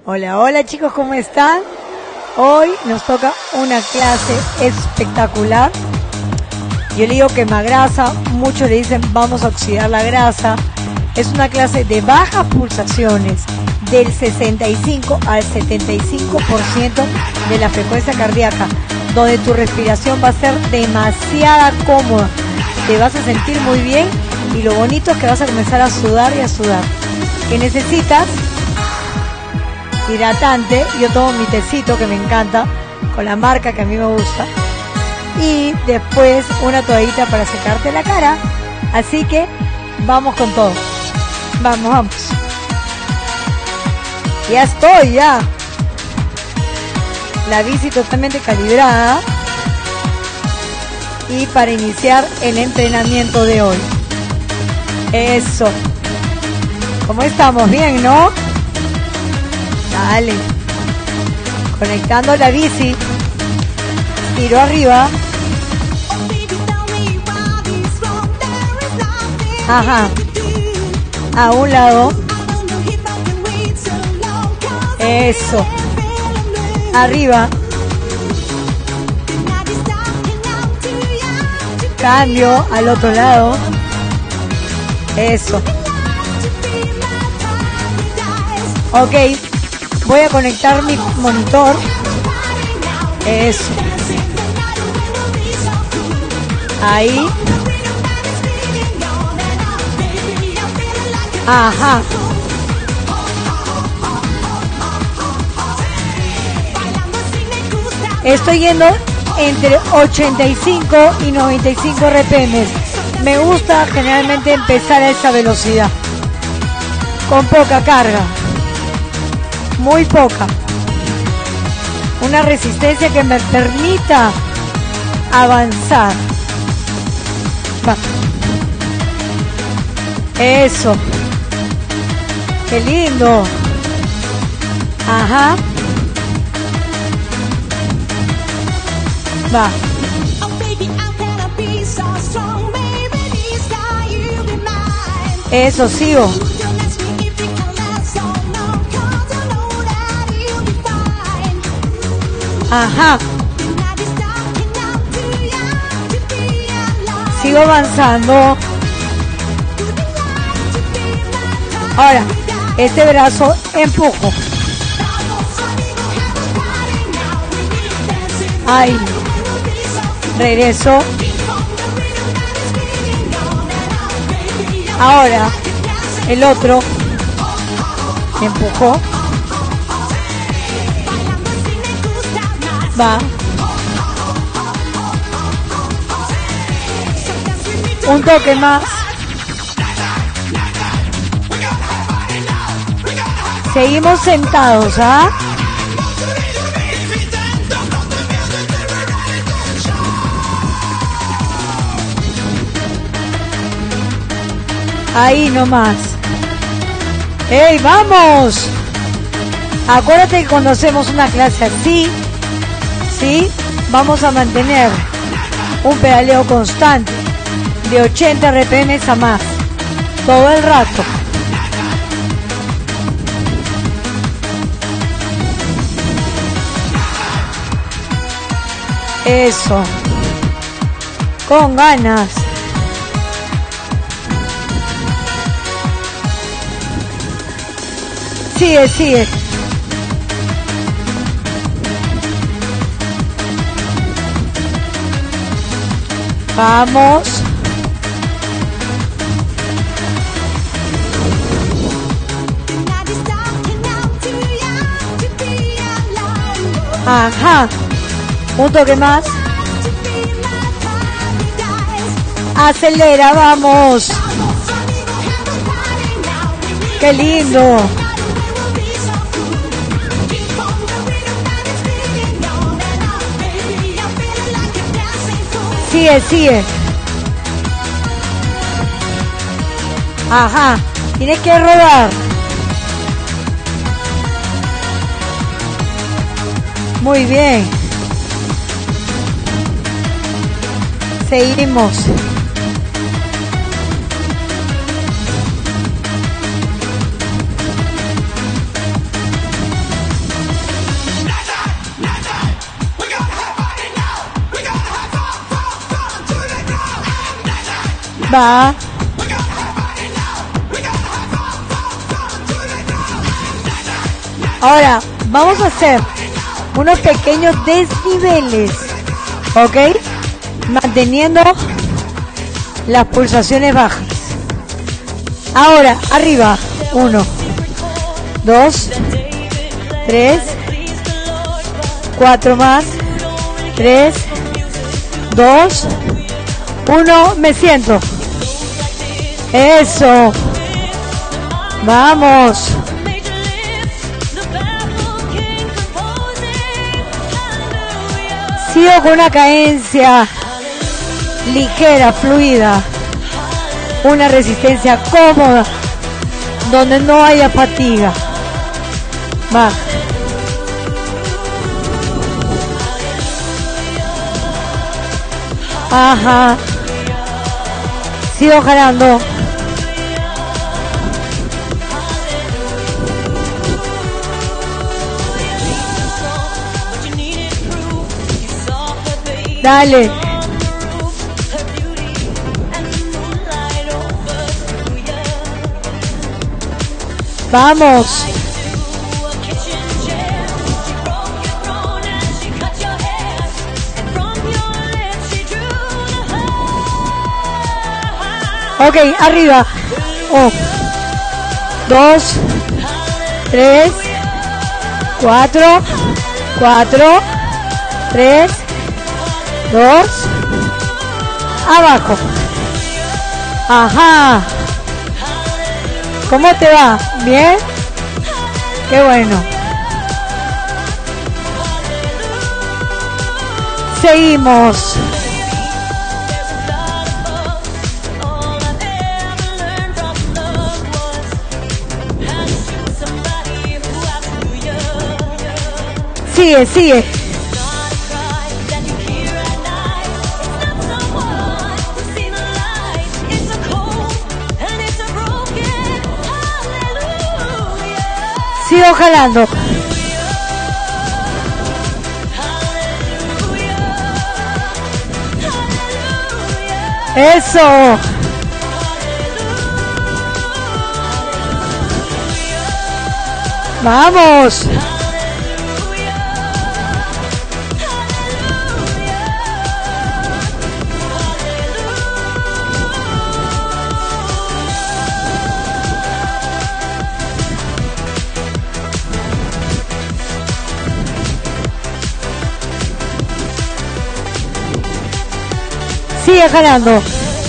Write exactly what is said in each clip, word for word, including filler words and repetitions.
Hola, hola chicos, ¿cómo están? Hoy nos toca una clase espectacular. Yo le digo quema grasa, muchos le dicen vamos a oxidar la grasa. Es una clase de bajas pulsaciones, del sesenta y cinco al setenta y cinco por ciento de la frecuencia cardíaca, donde tu respiración va a ser demasiada cómoda. Te vas a sentir muy bien y lo bonito es que vas a comenzar a sudar y a sudar. ¿Qué necesitas? Hidratante. Yo tomo mi tecito que me encanta, con la marca que a mí me gusta. Y después una toallita para secarte la cara. Así que vamos con todo. Vamos, vamos. Ya estoy, ya. La bici totalmente calibrada. Y para iniciar el entrenamiento de hoy. Eso. ¿Cómo estamos? Bien, ¿no? Dale. Conectando la bici. Tiro arriba. Ajá. A un lado. Eso. Arriba. Cambio al otro lado. Eso. Ok. Voy a conectar mi monitor. Eso. Ahí. Ajá. Estoy yendo entre ochenta y cinco y noventa y cinco R P M. Me gusta generalmente empezar a esa velocidad. Con poca carga. Muy poca. Una resistencia que me permita avanzar. Va. Eso. Qué lindo. Ajá. Va. Eso, sigo. Ajá. Sigo avanzando. Ahora, este brazo empujo. Ahí. Regreso. Ahora, el otro. Empujó. Va. Un toque más. Seguimos sentados, ¿ah? Ahí nomás. ¡Ey, vamos! Acuérdate que cuando hacemos una clase así, ¿sí? Vamos a mantener un pedaleo constante de ochenta R P M a más todo el rato. Eso. Con ganas. Sigue, sigue. Vamos. Ajá. Un toque más. Acelera, vamos. Qué lindo. Sigue, sigue. Ajá. Tienes que rodar. Muy bien. Seguimos. Va. Ahora vamos a hacer unos pequeños desniveles, ¿ok? Manteniendo las pulsaciones bajas. Ahora, arriba. Uno, dos, tres, cuatro más. Tres, dos, uno. Me siento. Eso. Vamos. Sigo con una cadencia ligera, fluida, una resistencia cómoda, donde no haya fatiga. Va. Ajá. Sigo jalando. Dale. Vamos. Ok, arriba. Oh. Dos. Tres. Cuatro. Cuatro. Tres. Dos. Abajo. Ajá. ¿Cómo te va? ¿Bien? Qué bueno. Seguimos. Sigue, sigue. Sigo jalando. Eso. Vamos. Sigue jalando.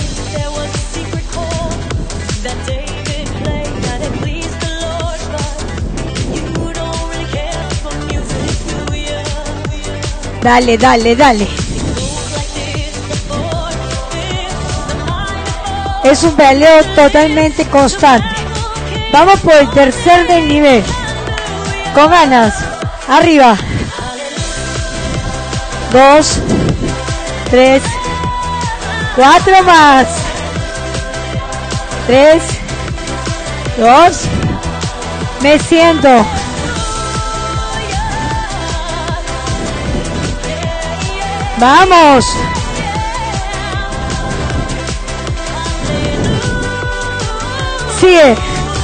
Dale, dale, dale. Es un pedaleo totalmente constante. Vamos por el tercer desnivel. Con ganas. Arriba. Dos. Tres. Cuatro más. Tres. Dos. Me siento. Vamos. Sigue.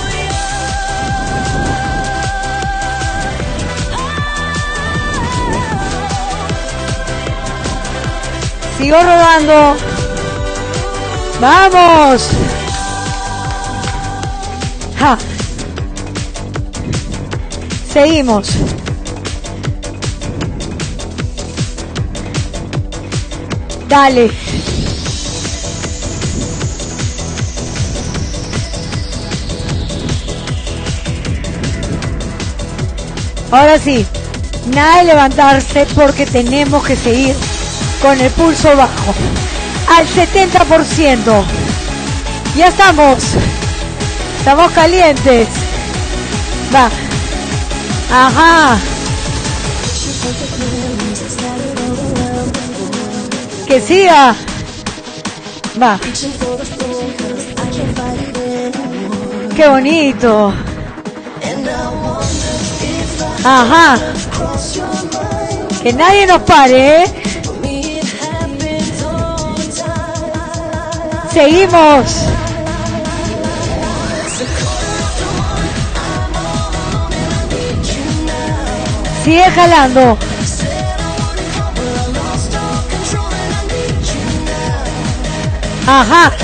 Sigo rodando. Vamos. Ja. Seguimos. Dale. Ahora sí, nada de levantarse porque tenemos que seguir con el pulso bajo al setenta por ciento. Ya estamos. Estamos calientes. Va. Ajá. Que siga. Va. Qué bonito. Ajá. Que nadie nos pare, ¿eh? Seguimos. Sigue jalando. Ajá.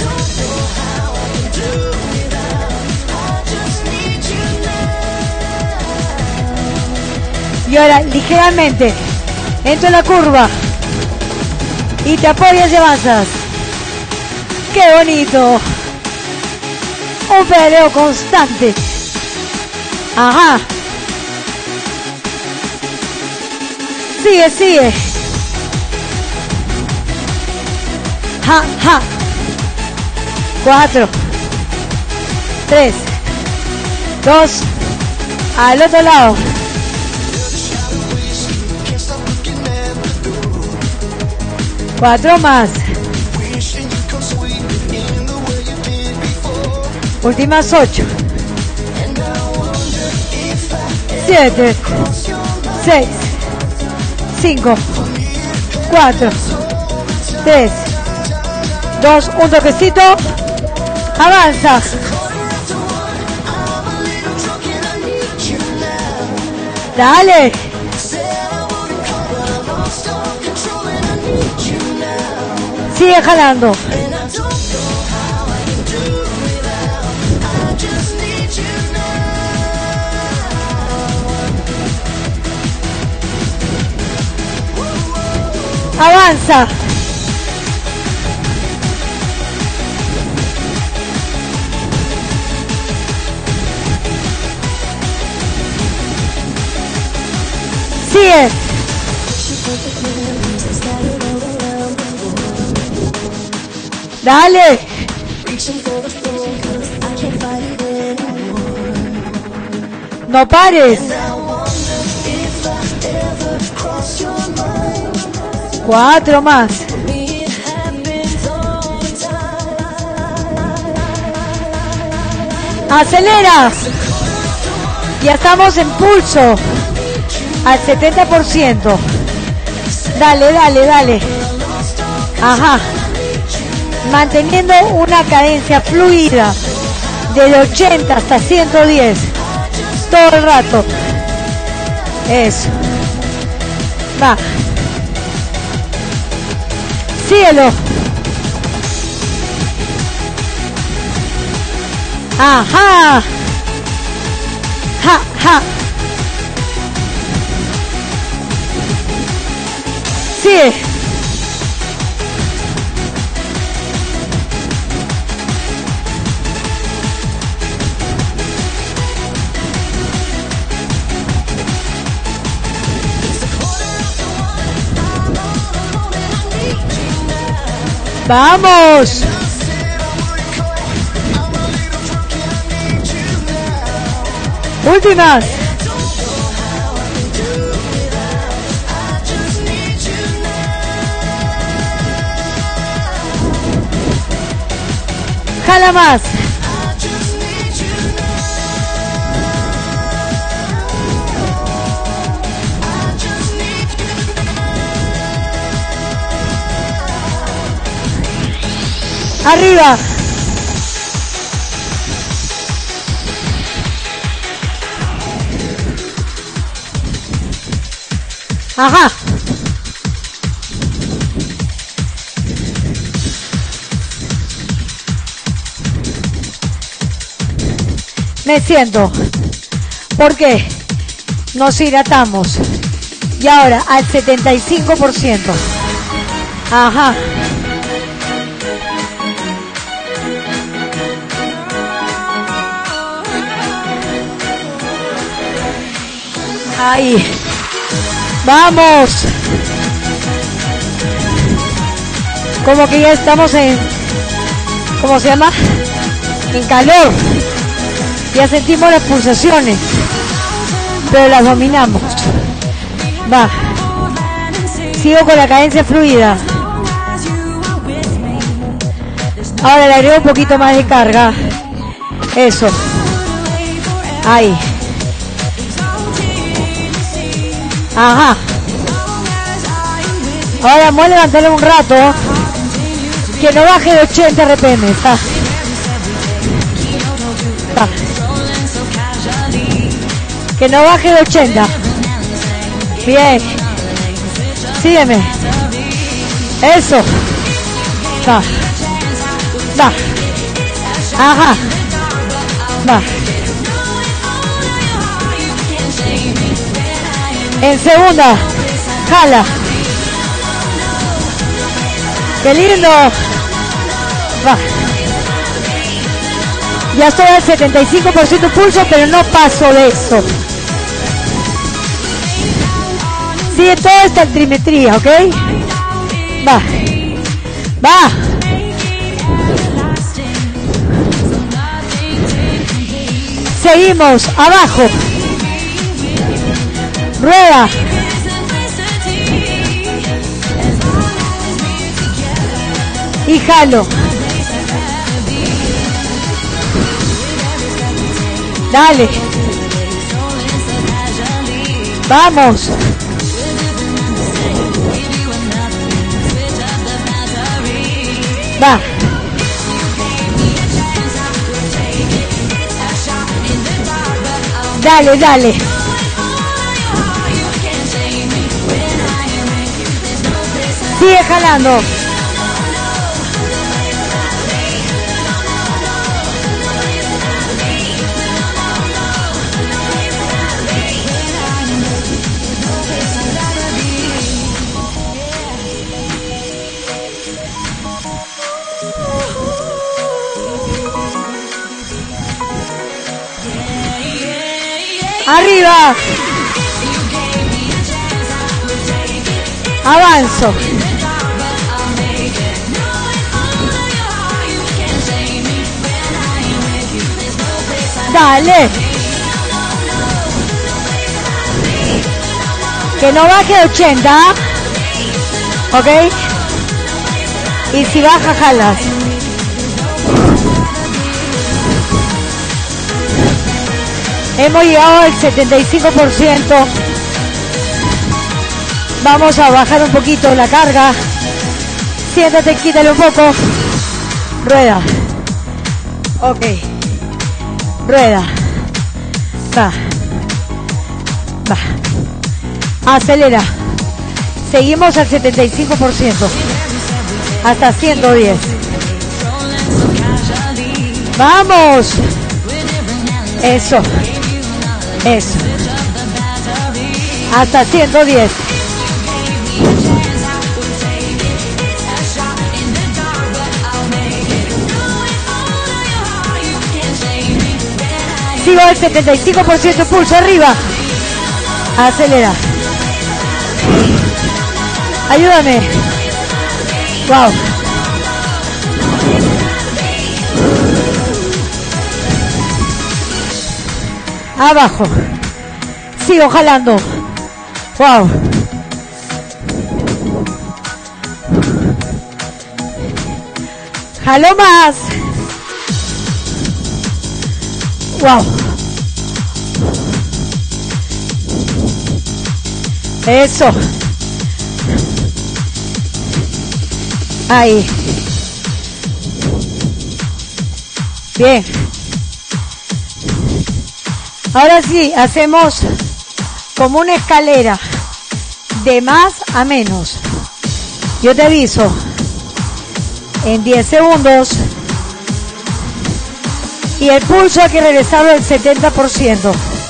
Y ahora ligeramente entro en la curva y te apoyas y avanzas. ¡Qué bonito! Un pedaleo constante. Ajá. Sigue, sigue. Ja, ja. Cuatro. Tres. Dos. Al otro lado. Cuatro más. Últimas ocho. Siete. Seis. Cinco. Cuatro. Tres. Dos. Un toquecito. Avanza. Dale. Sigue jalando. Avanza. Sigue. Dale. No pares. Cuatro más. Acelera. Ya estamos en pulso. Al setenta por ciento. Dale, dale, dale. Ajá. Manteniendo una cadencia fluida del ochenta hasta ciento diez. Todo el rato. Eso. Va. Síguelo. Ajá. Ja, ja. Sigue. ¡Vamos! Últimas. Jala más. Arriba. Ajá. Me siento. ¿Por qué? Nos hidratamos. Y ahora al setenta y cinco por ciento. Ajá. Ahí. Vamos. Como que ya estamos en, ¿cómo se llama? En calor. Ya sentimos las pulsaciones, pero las dominamos. Va. Sigo con la cadencia fluida. Ahora le agrego un poquito más de carga. Eso. Ahí. Ajá. Ahora vamos a levantarle un rato. Que no baje de ochenta R P M. Va. Va. Que no baje de ochenta. Bien. Sígueme. Eso. Va. Va. Ajá. Va. En segunda. Jala. ¡Qué lindo! Va. Ya estoy al setenta y cinco por ciento pulso, pero no paso de eso. Sigue toda esta altimetría, ¿ok? Va. Va. Seguimos. Abajo. Rueda. Y jalo. Dale. Vamos. Va. Dale, dale. Sigue jalando. Arriba. Avanzo. Dale. Que no baje de ochenta. ¿Ok? Y si baja, jalas. Hemos llegado al setenta y cinco por ciento. Vamos a bajar un poquito la carga. Siéntate, quítale un poco. Rueda. Ok. Rueda. Va. Va. Acelera. Seguimos al setenta y cinco por ciento. Hasta ciento diez. ¡Vamos! Eso. Eso. Hasta ciento diez. Sigo al setenta y cinco por ciento pulso arriba. Acelera. Ayúdame. Wow. Abajo. Sigo jalando. Wow. Jalo más. Wow. Eso. Ahí. Bien. Ahora sí, hacemos como una escalera de más a menos. Yo te aviso. En diez segundos. Y el pulso hay que regresarlo al setenta por ciento.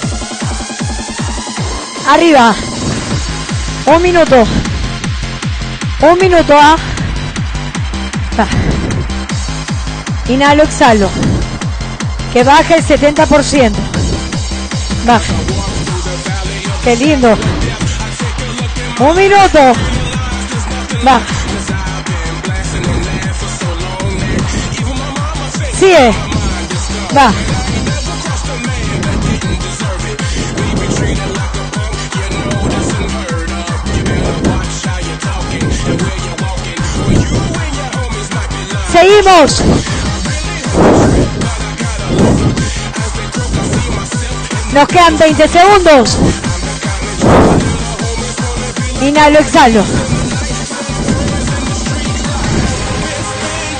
Arriba. Un minuto. Un minuto. ¿ah? Va. Inhalo, exhalo. Que baje el setenta por ciento. Baja. Qué lindo. Un minuto. Baja. Sigue. Va. Seguimos. Nos quedan veinte segundos. Inhalo, exhalo.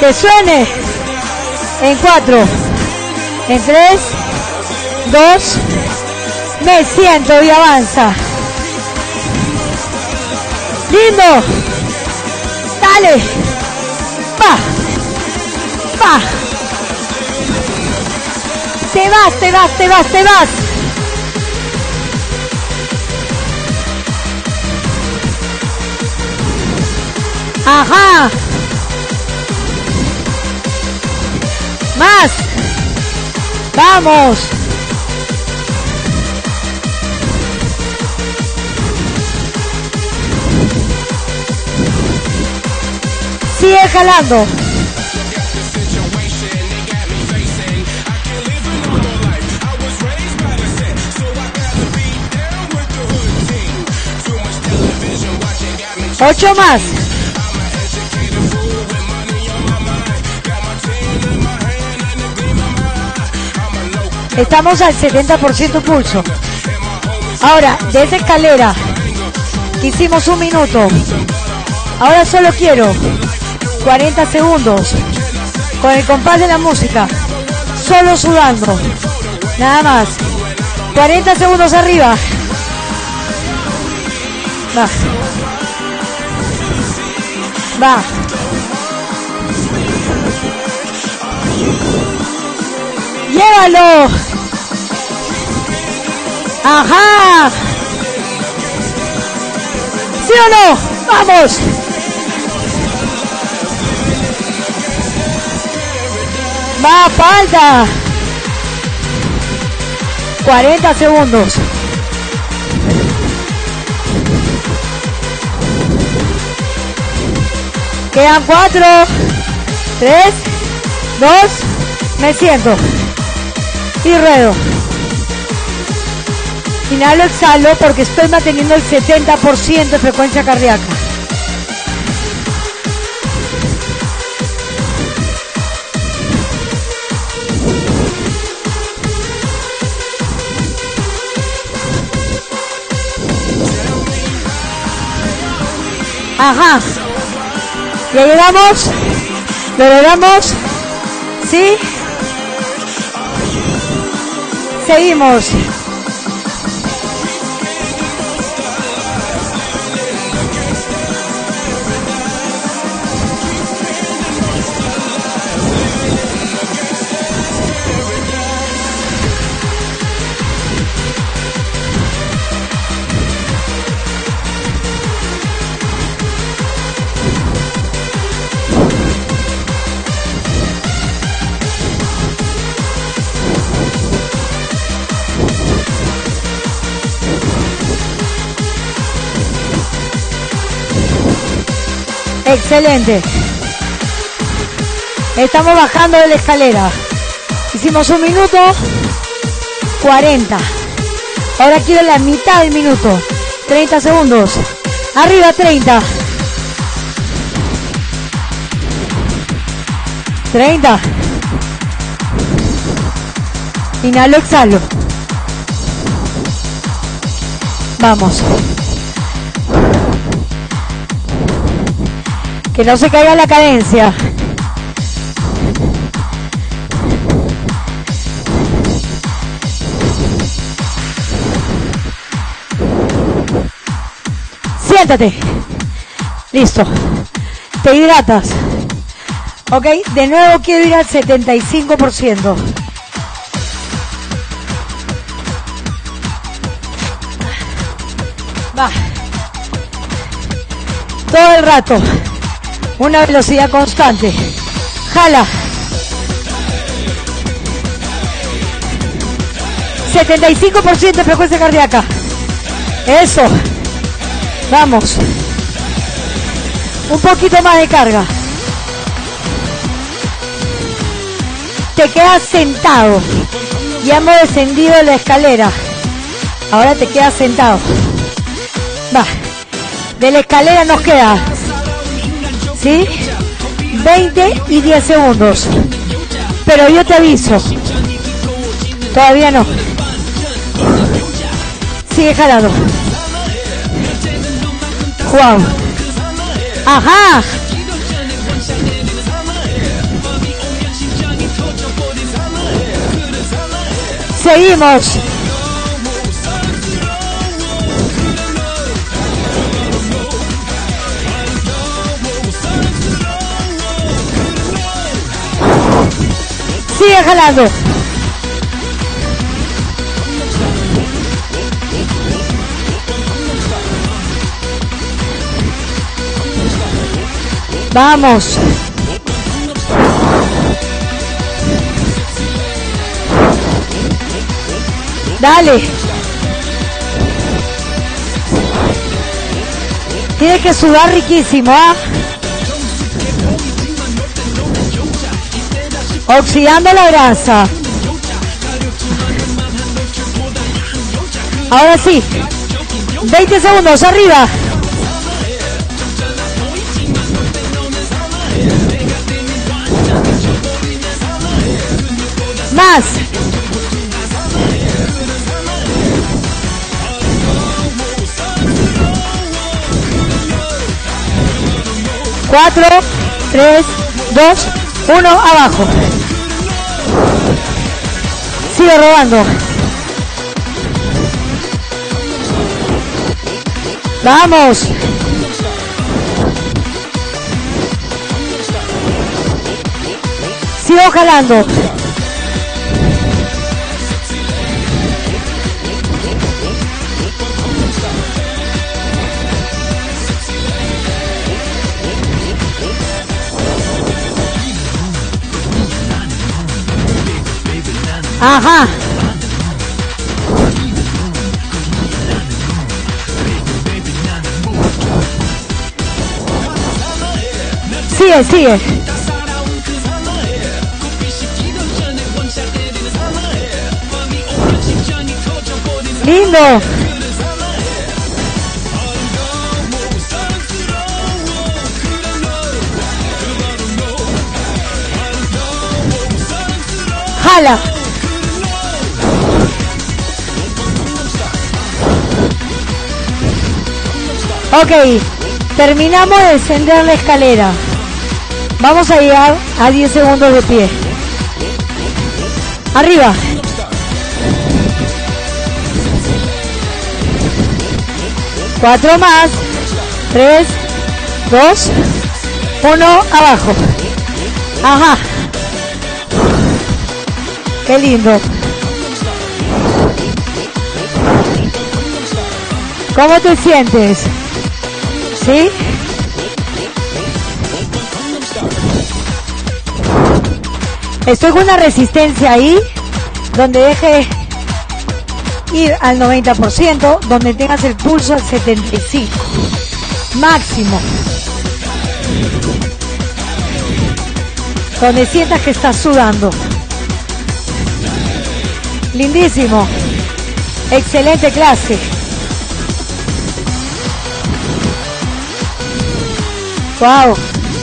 Que suene. En cuatro. En tres. Dos. Me siento y avanza. Lindo. Dale. Va. Va. Te vas, te vas, te vas, te vas. Ajá. Más. Vamos. Sigue jalando. Ocho más. Estamos al setenta por ciento pulso. Ahora, de esa escalera hicimos un minuto. Ahora solo quiero cuarenta segundos con el compás de la música, solo sudando, nada más. cuarenta segundos arriba. Va. Va. Llévalo. Ajá. ¿Sí o no? Vamos. Va, falta. cuarenta segundos. Quedan cuatro, tres, dos, me siento. Y ruedo. Inhalo, exhalo porque estoy manteniendo el setenta por ciento de frecuencia cardíaca. Ajá. Ya llegamos. Lo logramos. ¿Sí? Seguimos. Excelente. Estamos bajando de la escalera. Hicimos un minuto cuarenta. Ahora quiero la mitad del minuto. treinta segundos. Arriba treinta. treinta. Inhalo, exhalo. Vamos. Que no se caiga la cadencia. Siéntate. Listo. Te hidratas. Ok, de nuevo quiero ir al setenta y cinco por ciento. Va. Todo el rato. Una velocidad constante. Jala. setenta y cinco por ciento de frecuencia cardíaca. Eso. Vamos. Un poquito más de carga. Te quedas sentado. Ya hemos descendido la escalera. Ahora te quedas sentado. Va. De la escalera nos queda, ¿sí? veinte y diez segundos. Pero yo te aviso. Todavía no. Sigue jalando. Wow. Ajá. seguimos. Sigue jalando. Vamos. Dale. Tienes que sudar riquísimo, ¿ah? Oxidando la grasa. Ahora sí. veinte segundos, arriba. Más. Cuatro, tres, dos, uno, abajo. Sigue rodando. Vamos. Sigo jalando. Ajá. Sigue, sigue. Lindo. Jala. Ok, terminamos de descender la escalera. Vamos a llegar a diez segundos de pie. Arriba. Cuatro más. Tres, dos, uno, abajo. Ajá. Qué lindo. ¿Cómo te sientes? ¿Sí? Estoy con una resistencia ahí, donde deje ir al noventa por ciento, donde tengas el pulso al setenta y cinco por ciento. Máximo. Donde sientas que estás sudando. Lindísimo. Excelente clase. Wow.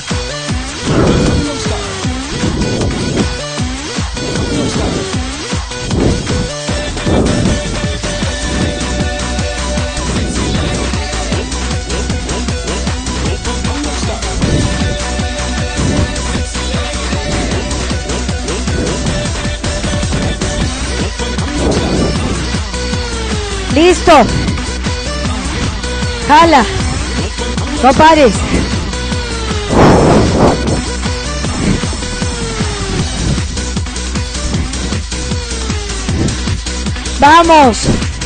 Listo. Jala. No pares. Vamos.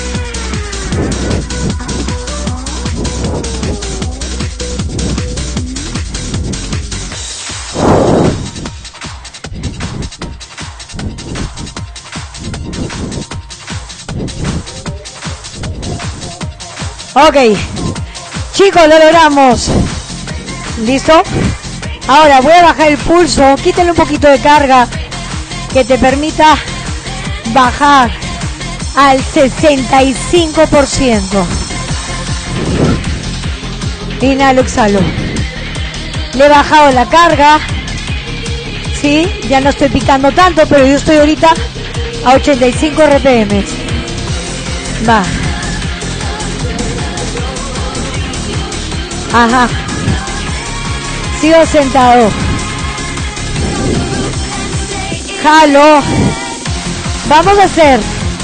Ok, chicos, lo logramos. ¿Listo? Ahora voy a bajar el pulso. Quítale un poquito de carga que te permita bajar al sesenta y cinco por ciento. Inhalo, exhalo. Le he bajado la carga. Sí, ya no estoy picando tanto, pero yo estoy ahorita a ochenta y cinco R P M. Va. Ajá. Sigo sentado. Jalo. Vamos a hacer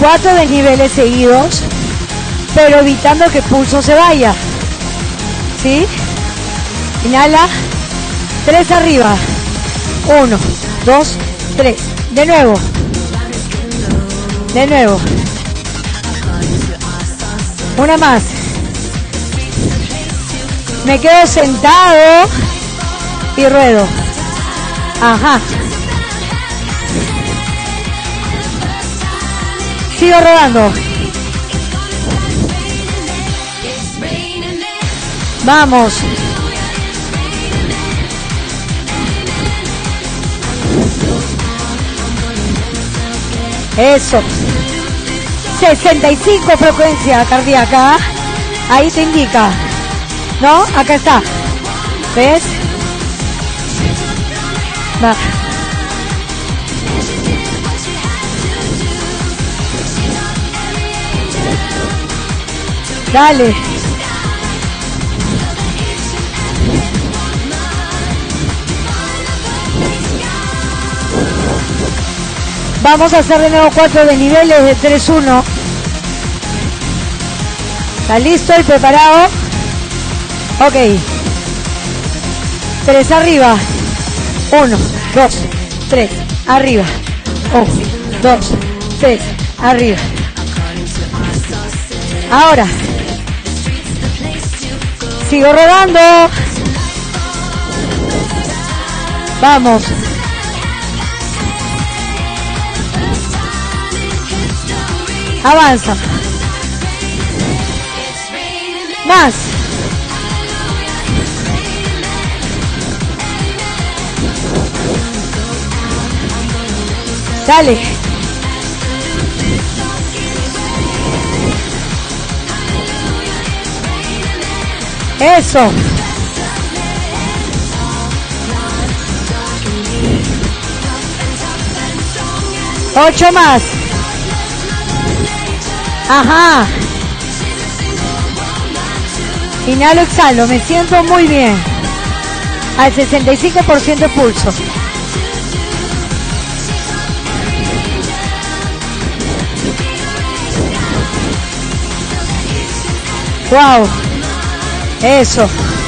cuatro desniveles seguidos, pero evitando que el pulso se vaya. ¿Sí? Inhala. Tres arriba. Uno, dos, tres. De nuevo. De nuevo. Una más. Me quedo sentado y ruedo. Ajá. Sigo rodando. Vamos. Eso. sesenta y cinco frecuencia cardíaca. Ahí te indica. ¿No? Acá está. ¿Ves? Va. Dale. Vamos a hacer de nuevo cuatro desniveles de tres uno. ¿Está listo y preparado? Ok. Tres arriba. Uno, dos, tres. Arriba. Uno, dos, tres. Arriba. Ahora. Sigo rodando. Vamos. Avanza. Más. Dale. Eso. Ocho más. Ajá. Inhalo, exhalo. Me siento muy bien. Al sesenta y cinco por ciento de pulso. Wow. Eso.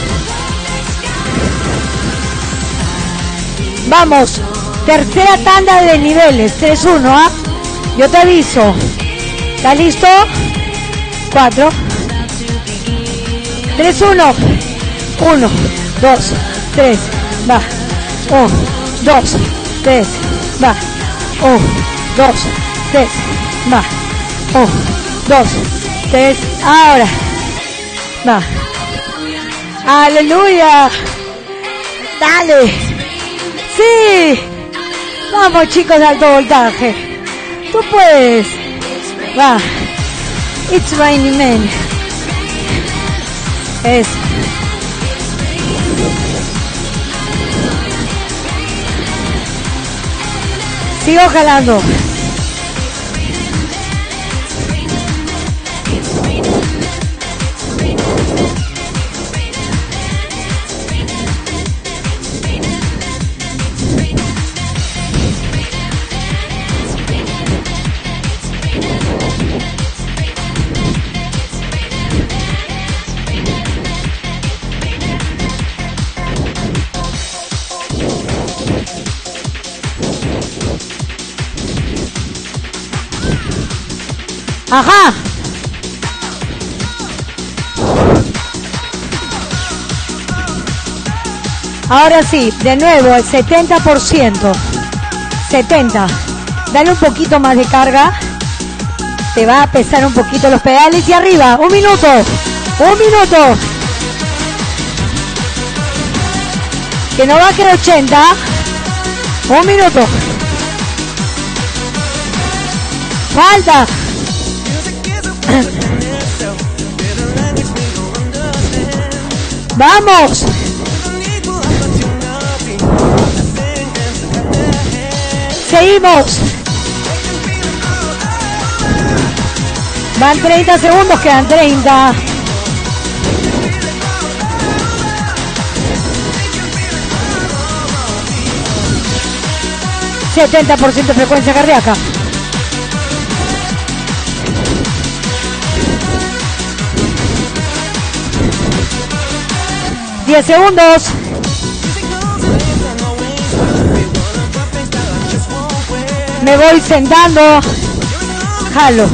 Vamos. Tercera tanda de niveles. tres uno, ¿ah? Yo te aviso. ¿Está listo? cuatro. tres uno. uno, dos, tres. Va. uno, dos, tres. Va. uno, dos, tres. Va. uno, dos, tres. Ahora. Va. Aleluya. Dale. Sí. Vamos, chicos de alto voltaje. Tú puedes. Va. It's raining men. Es. Sigo jalando. Ajá. Ahora sí, de nuevo el setenta por ciento. setenta. Dale un poquito más de carga. Te va a pesar un poquito los pedales y arriba. Un minuto. Un minuto. Que no baje de ochenta. Un minuto. Falta. Vamos. Seguimos. Van treinta segundos, quedan treinta. setenta por ciento de frecuencia cardíaca. diez segundos. Me voy sentando. Jalo.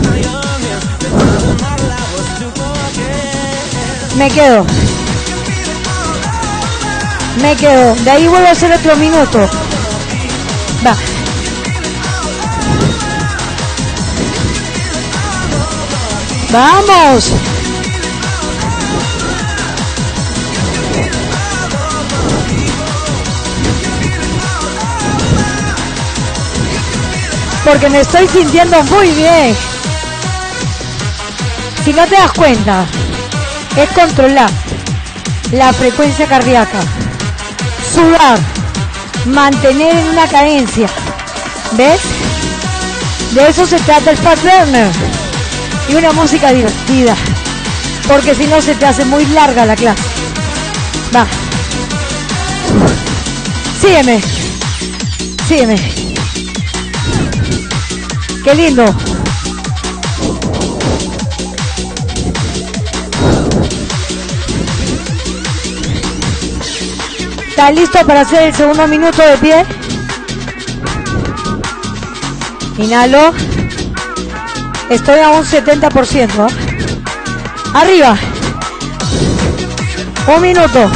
Me quedo. Me quedo. De ahí vuelvo a hacer otro minuto. Va. Vamos. Porque me estoy sintiendo muy bien. Si no te das cuenta, es controlar la frecuencia cardíaca, sudar, mantener en una cadencia. ¿Ves? De eso se trata el Fat Burner. Y una música divertida, porque si no se te hace muy larga la clase. Va. Sígueme. Sígueme. Qué lindo. ¿Estás listo para hacer el segundo minuto de pie? Inhalo. Estoy a un setenta por ciento. Arriba. Un minuto.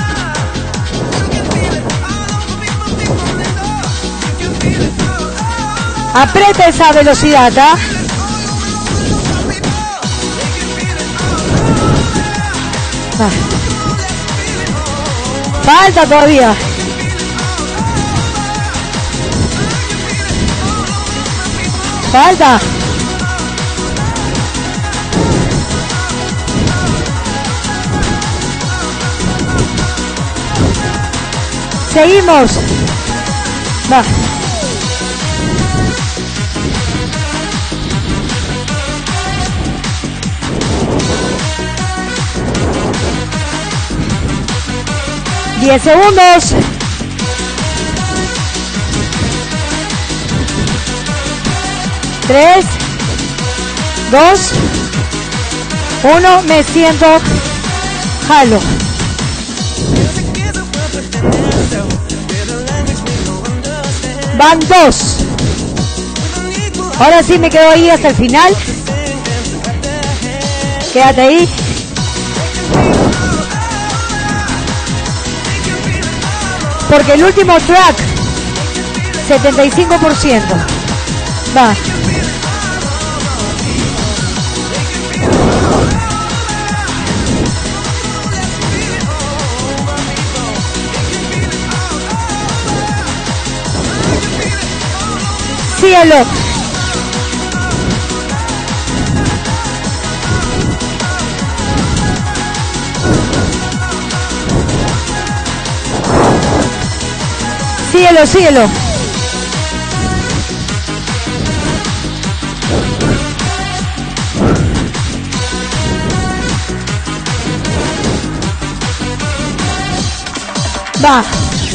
Aprieta esa velocidad, ¿ah? Ah. Falta todavía. Falta. Seguimos. Va. Diez segundos. Tres, dos, uno. Me siento. Jalo. Van dos. Ahora sí me quedo ahí hasta el final. Quédate ahí. Porque el último track, setenta y cinco por ciento. Va. Síguelo. Síguelo, síguelo. Va.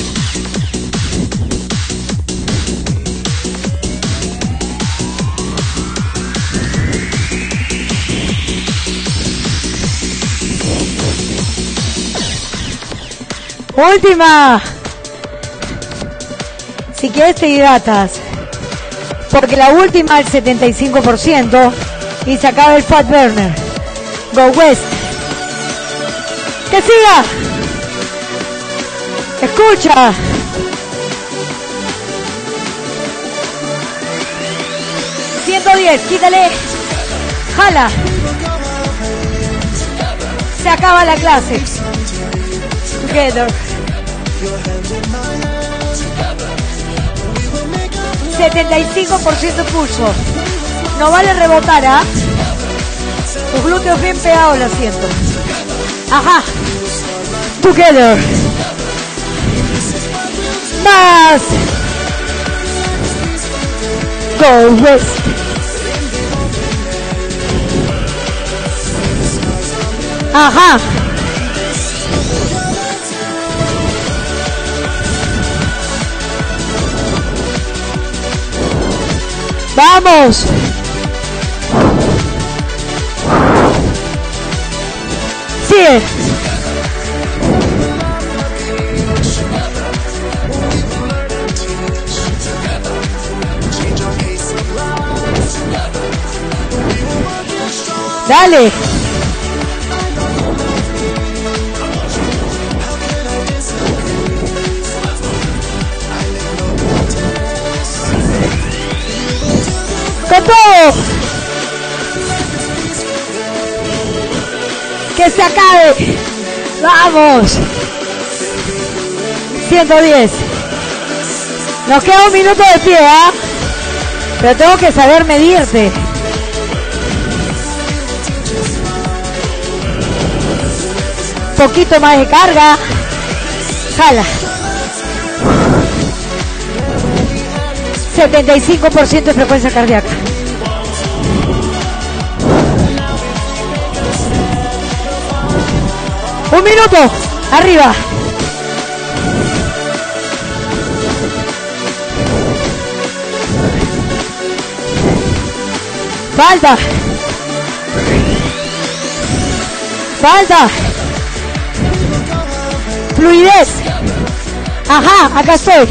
Última. Si quieres te hidratas, porque la última el setenta y cinco por ciento y se acaba el Fat Burner. Go West. Que siga. Escucha. ciento diez, quítale. Jala. Se acaba la clase. Together. setenta y cinco por ciento pulso. No vale rebotar, ¿ah? ¿eh? Tus glúteos bien pegados, lo siento. Ajá. Together. Más. Go West. Ajá. Vamos. Sigue. Dale. Con todo. Que se acabe. Vamos. ciento diez. Nos queda un minuto de pie, ¿ah? ¿eh? Pero tengo que saber medirte. Poquito más de carga. Jala. setenta y cinco por ciento de frecuencia cardíaca. Un minuto. Arriba. Falta. Falta. Fluidez. Ajá, acá estoy.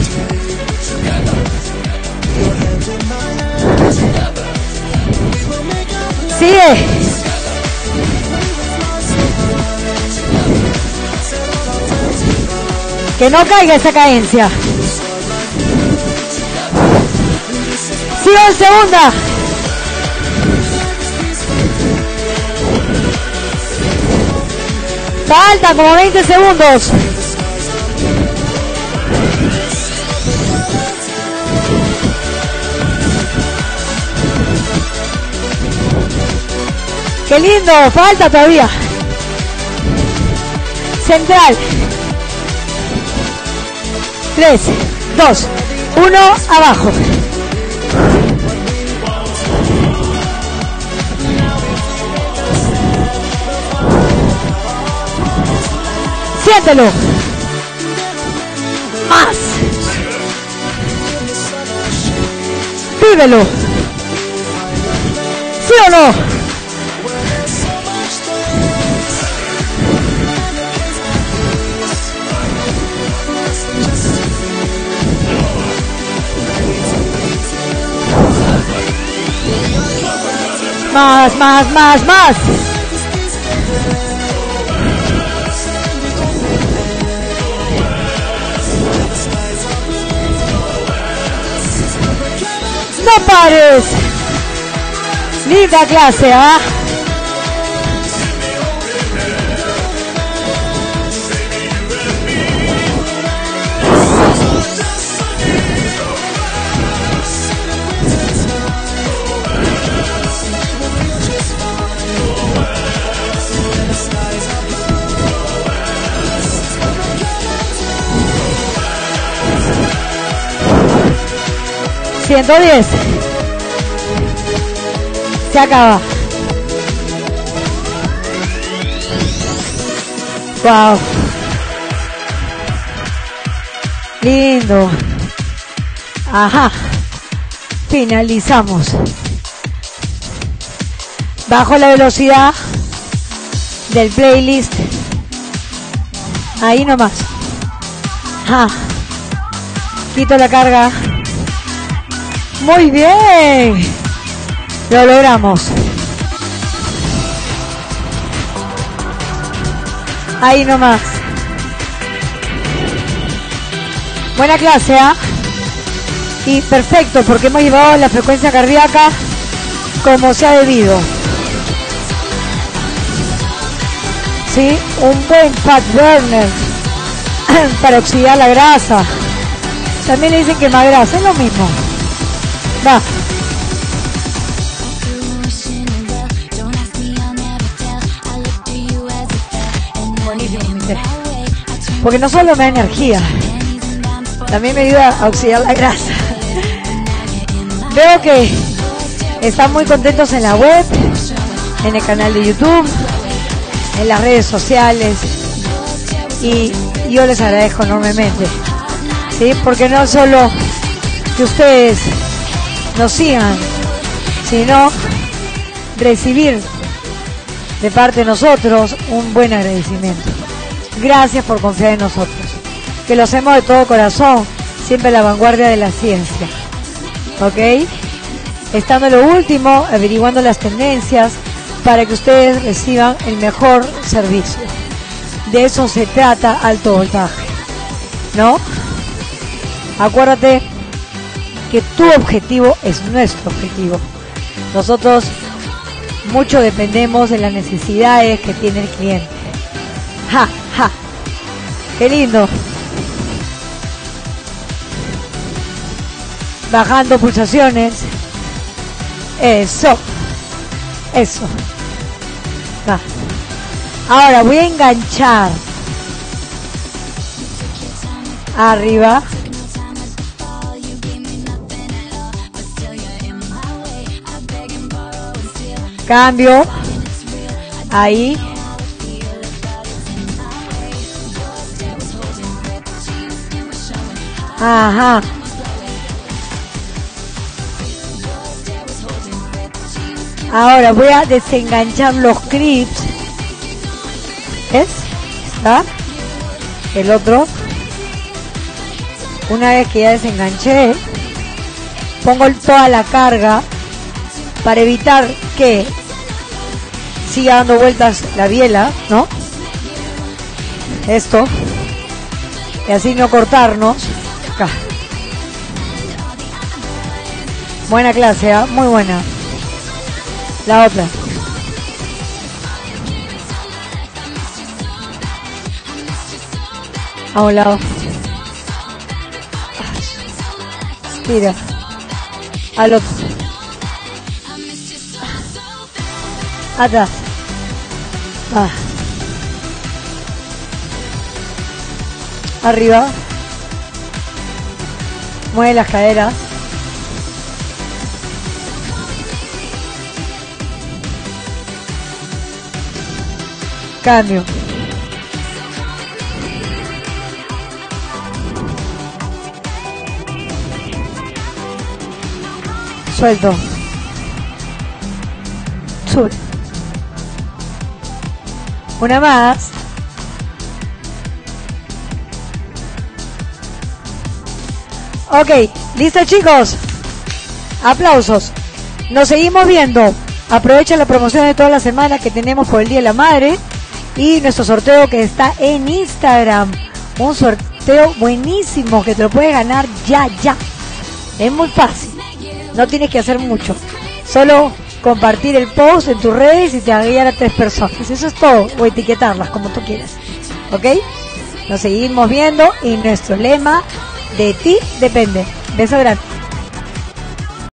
Sigue. Que no caiga esa cadencia. Sigue en segunda. Falta como veinte segundos. ¡Qué lindo! Falta todavía. Central. tres, dos, uno, abajo. Siéntelo. Más. Vívelo. ¿Sí o no? Más, más, más, más. No pares. Linda clase, ¿ah? ¿eh? ciento diez. Se acaba. Wow. Lindo. Ajá. Finalizamos. Bajo la velocidad del playlist. Ahí nomás. Ajá. Quito la carga. Muy bien. Lo logramos. Ahí nomás. Buena clase, ¿ah? ¿eh? Y perfecto, porque hemos llevado la frecuencia cardíaca como se ha debido. ¿Sí? Un buen fat burner para oxidar la grasa. También le dicen que más grasa, es lo mismo. Va. Porque no solo me da energía, también me ayuda a oxidar la grasa. Veo que están muy contentos en la web, en el canal de YouTube, en las redes sociales, y yo les agradezco enormemente, ¿sí? Porque no solo que ustedes nos sigan, sino recibir de parte de nosotros un buen agradecimiento. Gracias por confiar en nosotros, que lo hacemos de todo corazón, siempre a la vanguardia de la ciencia, ¿ok? Estando en lo último, averiguando las tendencias para que ustedes reciban el mejor servicio. De eso se trata Alto Voltaje, ¿no? Acuérdate que tu objetivo es nuestro objetivo. Nosotros mucho dependemos de las necesidades que tiene el cliente. ¡Ja, ja! ¡Qué lindo! Bajando pulsaciones. Eso. Eso. Va. Ahora voy a enganchar. Arriba. Cambio. Ahí. Ajá. Ahora voy a desenganchar los clips. ¿Ves? ¿Está? El otro. Una vez que ya desenganché, pongo toda la carga para evitar que siga dando vueltas la biela, ¿no? Esto. Y así no cortarnos. Acá. Buena clase, ¿eh? Muy buena. La otra. A un lado. Estira. Al otro. Atrás. Ah. Arriba. Mueve las caderas. Cambio. Suelto. Sube. Una más. Ok, listo chicos. Aplausos. Nos seguimos viendo. Aprovecha la promoción de toda la semana que tenemos por el Día de la Madre. Y nuestro sorteo que está en Instagram. Un sorteo buenísimo que te lo puedes ganar ya, ya. Es muy fácil. No tienes que hacer mucho. Solo compartir el post en tus redes y te va a guiar a tres personas. Eso es todo. O etiquetarlas como tú quieras. ¿Ok? Nos seguimos viendo y nuestro lema: de ti depende. Beso grande.